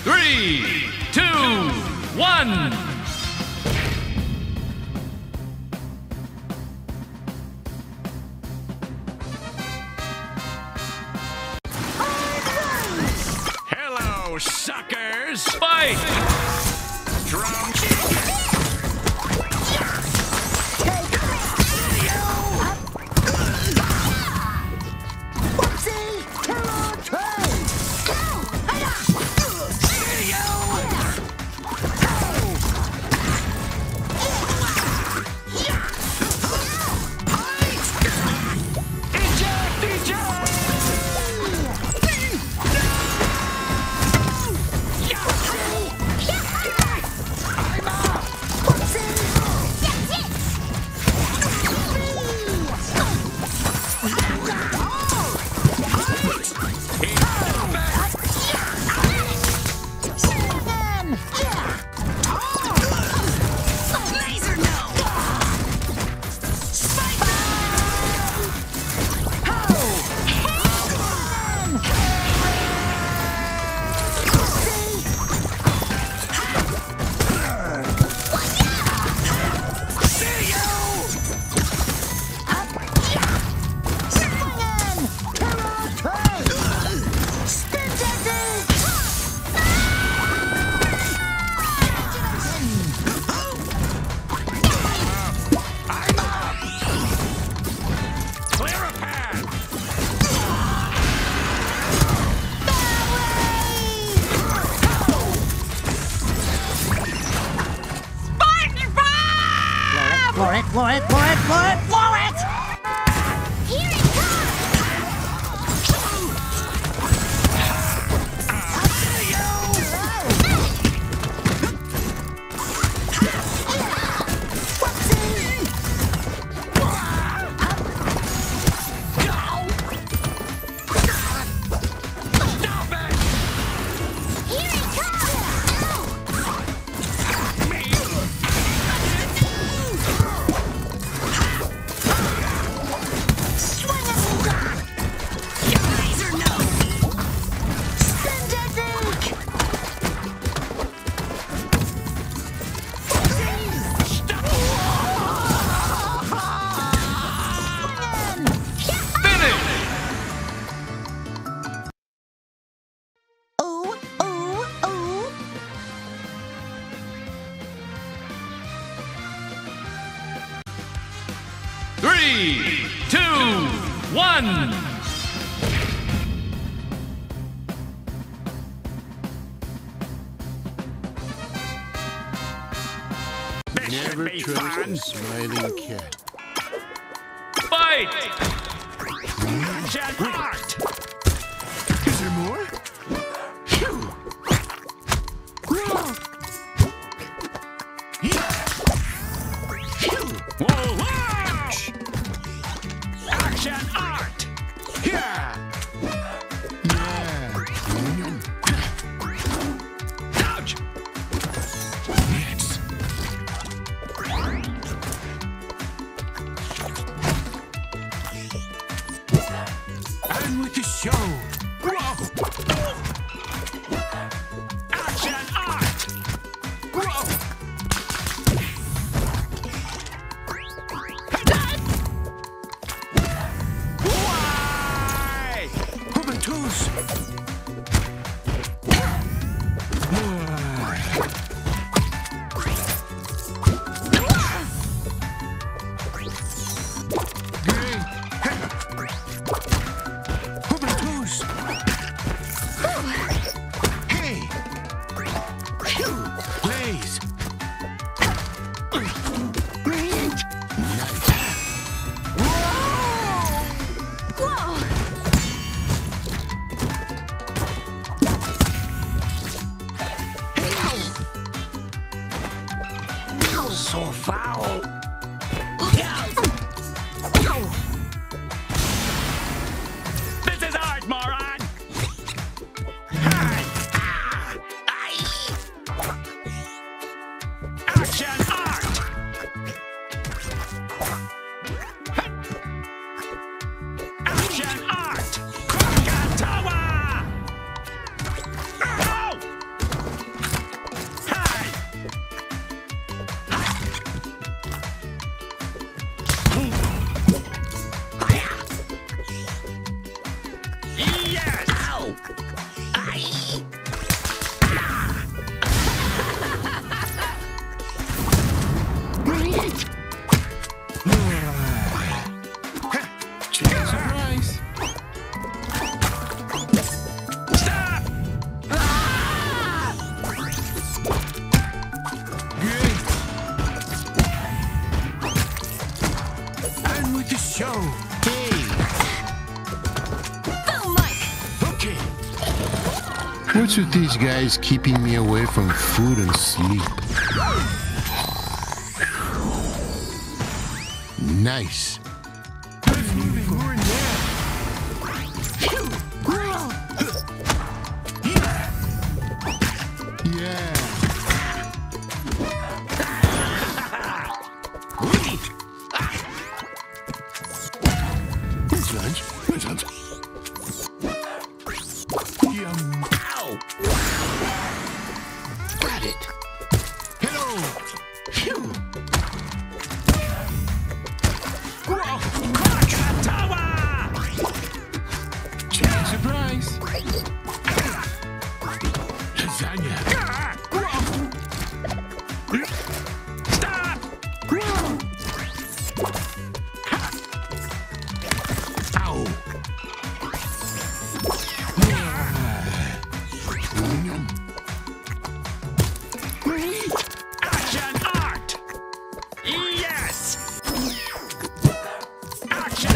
3, 2, 1. Hello, suckers! Fight! Drum kick! Floor it! Here it Three, two, one. Never trust a smiling cat. Fight! Jet art! Is there more? Phew! Whoa! Whoa, ouch! Action art! Yeah! Ouch! Yes. And with the show. Whoa! Action art! Whoa! Why? Comatose! Hey! Blaze! So foul! This is art, moron! Action art! Action art! Krakatawa! Ow! What's with these guys keeping me away from food and sleep? Nice. There's moving more in there. Yeah. Where's lunch? Where's lunch? Yum. Ow! Got it. Hello. Phew. Krakatoa! Chicken surprise. Lasagna. Stop! Ow. Action art! Yes! Action!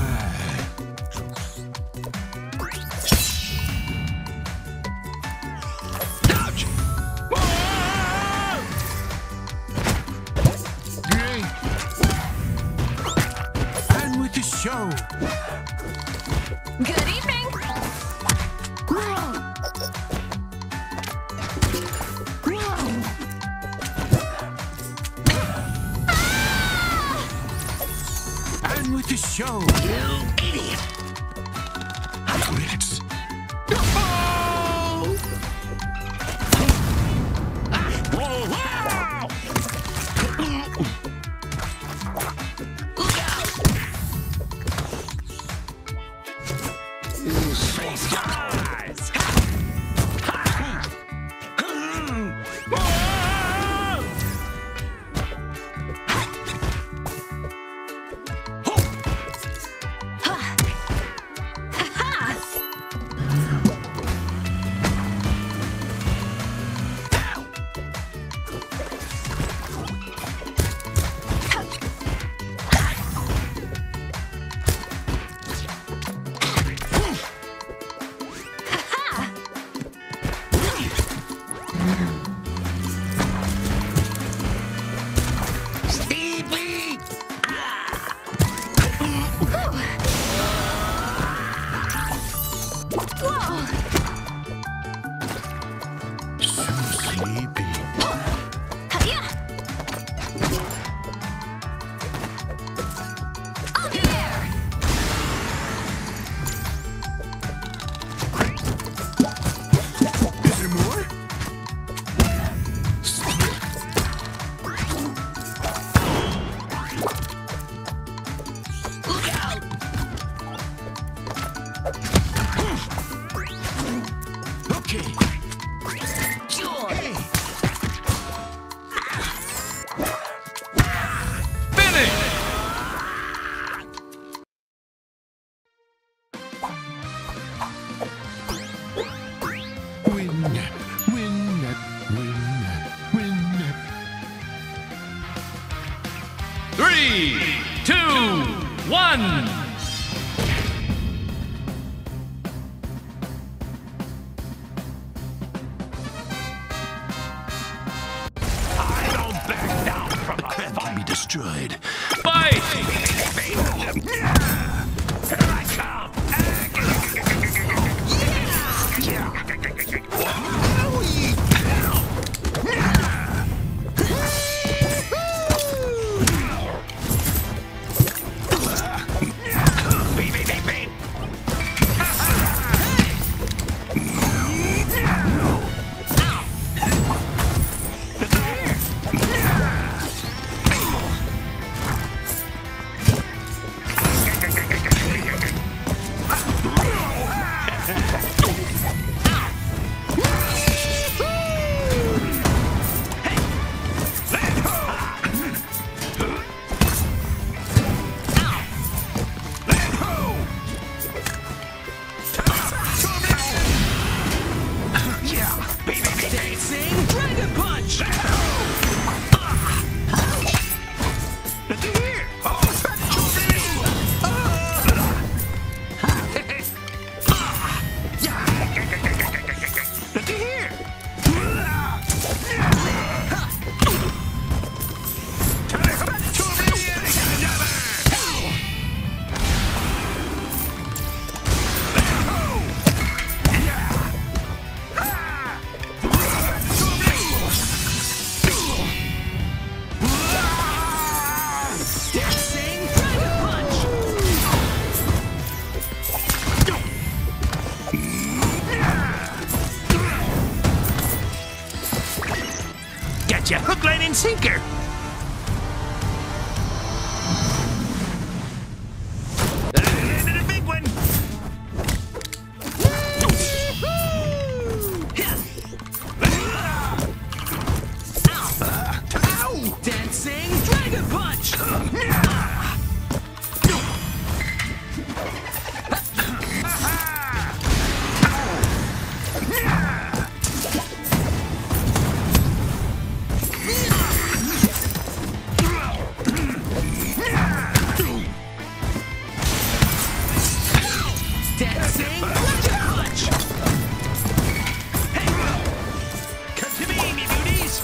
Ouch! Whoa! Great. And with the show. Good evening. And with the show. You idiot! Quits. Oh! Whoa! Wow! Look out! Face your eyes! Whoa! Stevie! Whoa. So sleepy. Hiya. Up there. Is there more? Look out! Okay. Joy! Hey. Finish! Win, win, win, win. 3, 2, 1. I don't back down from The crab can be destroyed. fight! Here I come! and sinker. Landed a big one. Ow! Dancing dragon punch. Dancing dragon punch. Hey, come to me, me beauties.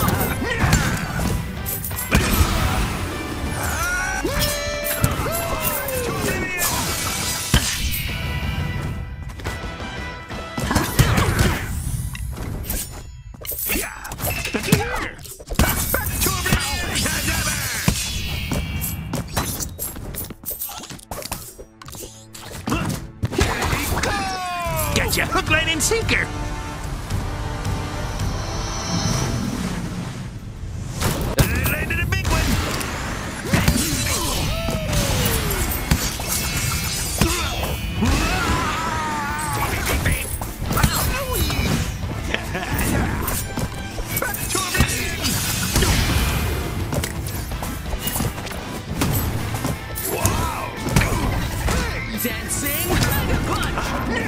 Gotcha, hook, line, and sinker. Landed a big one. Dancing dragon punch.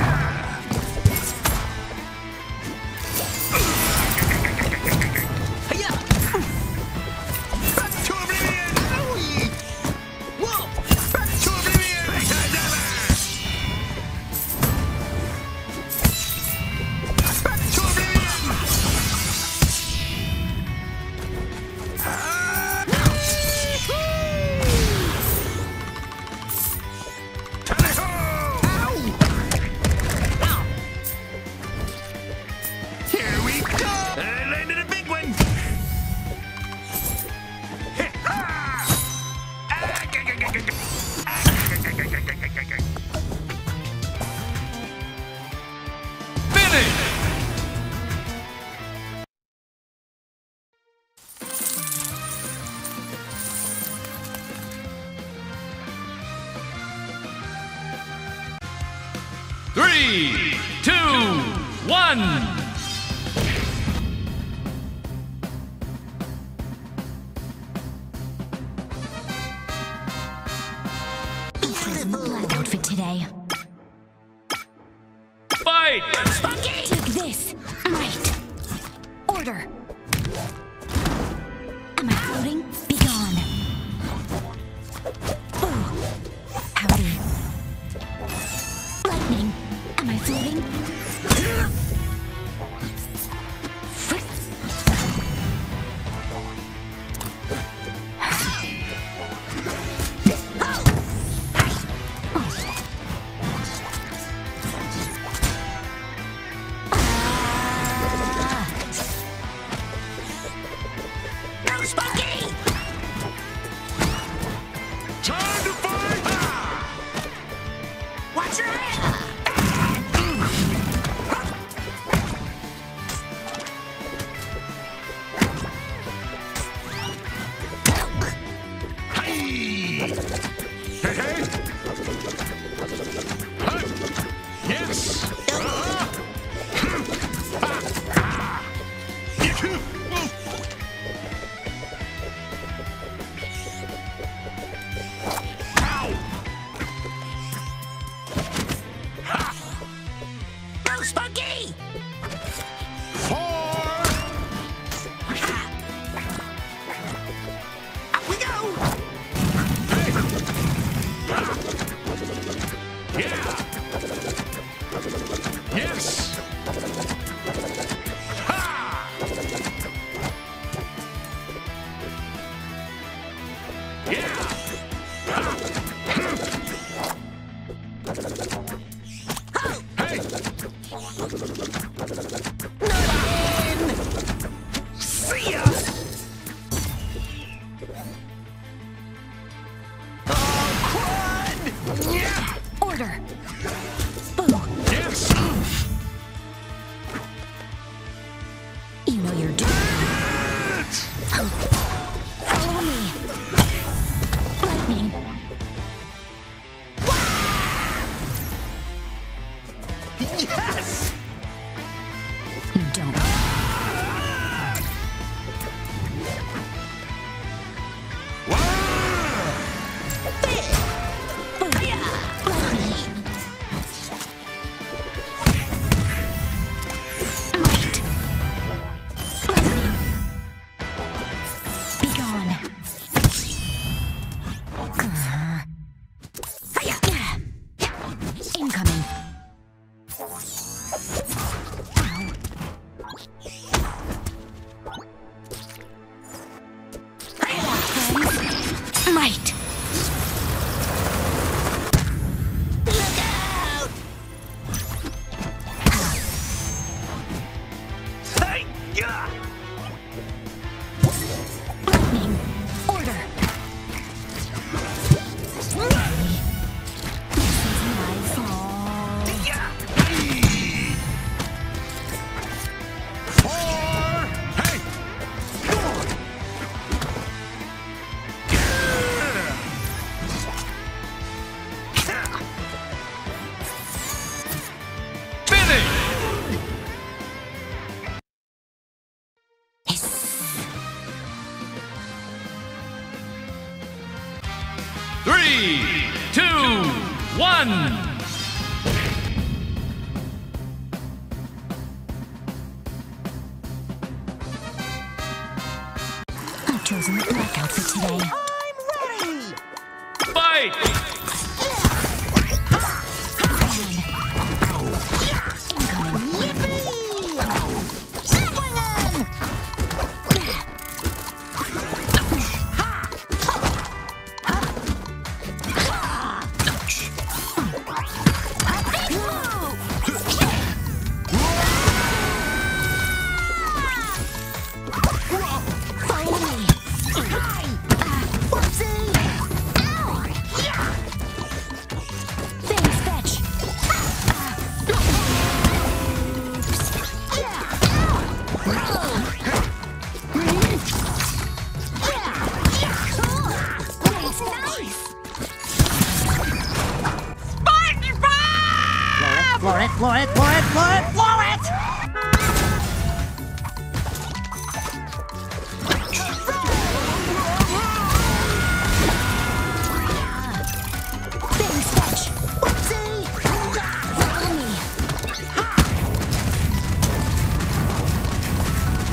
Here we go! I landed a big one! Finish! 3, 2, 1. Black outfit today. Fight! Take this. Right. Order. Am I floating? Be gone. Ooh. Howdy. Lightning. Am I floating? Time to fight! Watch your head! Hey! Hey, hey! Huh? Yes! Go, Spunky! Up we go! Yeah! Yes! Ha! Yeah! Hey! See ya! Crud! Yeah! Order! Boo! Yes! You know you're doing. Yeah. Lightning. Order. This is my fault. Yeah. Finish! Three, two, one. I've chosen the black outfit today. Fight! Follow me. Whoopsie. Ow. Thanks, fetch. Floor it, floor it, floor it, floor it, floor it! Thanks, fetch. Whoopsie. Follow me.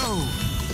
Go!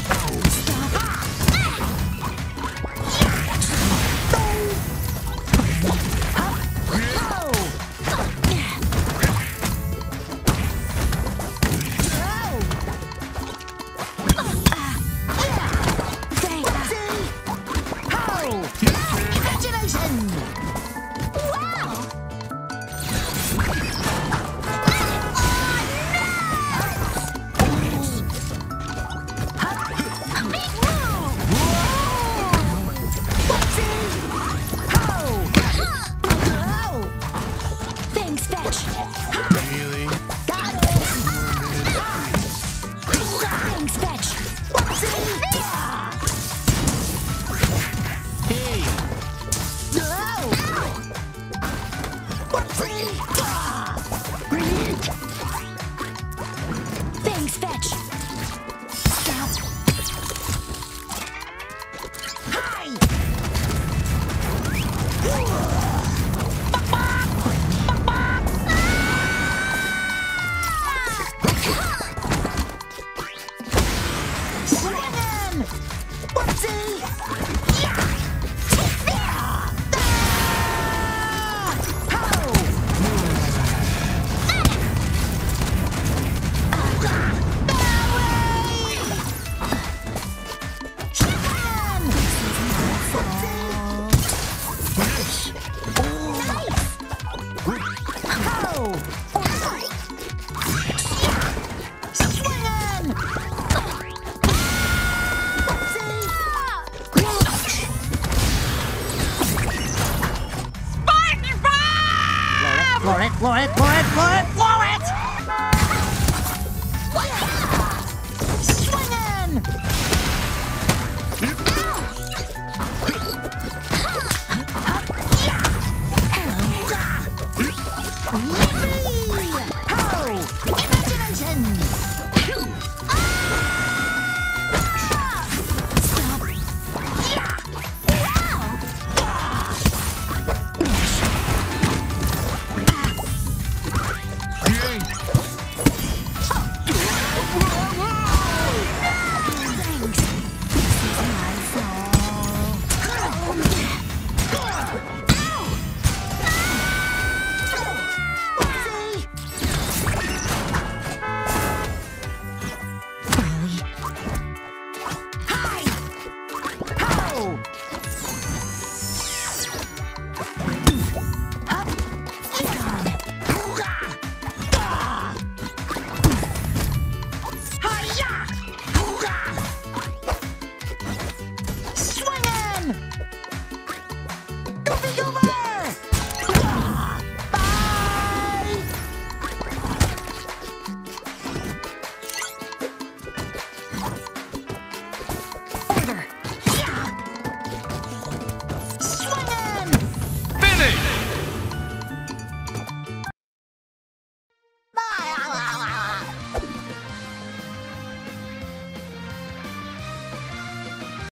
Floor it, floor it, floor it, floor it! Swinging!